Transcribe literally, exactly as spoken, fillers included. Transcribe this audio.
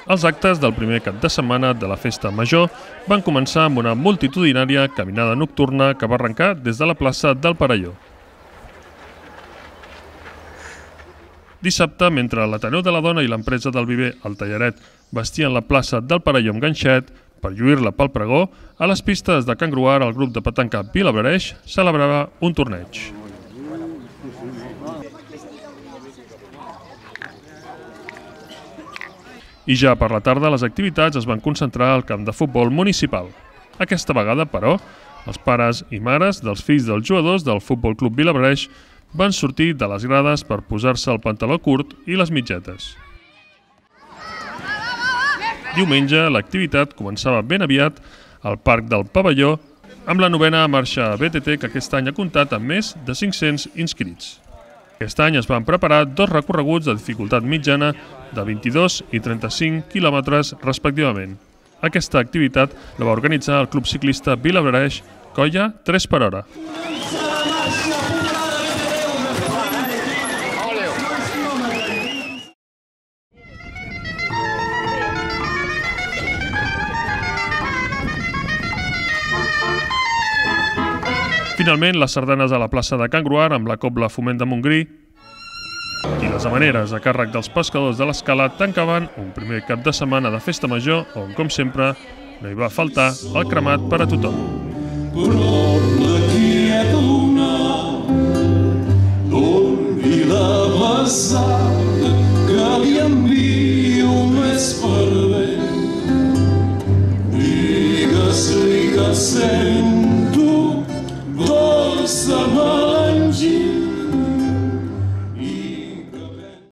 Els actes del primer cap de setmana de la Festa Major van començar amb una multitudinària caminada nocturna que va arrencar des de la plaça del Perelló. Dissabte, mentre l'Ateneu de la Dona i l'empresa del Viver, el Tallaret, vestien la plaça del Perelló amb ganxet per lluir-la pel pregó, a les pistes de Can Gruar el grup de petanca Vilablareix celebrava un torneig. I ja per la tarda les activitats es van concentrar al camp de futbol municipal. Aquesta vegada, però, els pares i mares dels fills dels jugadors del Futbol Club Vilablareix van sortir de les grades per posar-se el pantaló curt i les mitgetes. Diumenge l'activitat començava ben aviat al Parc del Pavelló amb la novena marxa B T T que aquest any ha comptat amb més de cinc-cents inscrits. Aquest any es van preparar dos recorreguts de dificultat mitjana de vint-i-dos i trenta-cinc quilòmetres respectivament. Aquesta activitat la va organitzar el Club Ciclista Vilablareix Colla tres per hora. Finalment, les sardanes a la plaça de Can Gruar amb la cobla Foment de Montgrí i les havaneres a càrrec dels pescadors de l'Escala tancaven un primer cap de setmana de festa major on, com sempre, no hi va faltar el cremat per a tothom. Prop la quieta luna d'on vila passada que li envio més per bé. Digues-li que sento dolça mà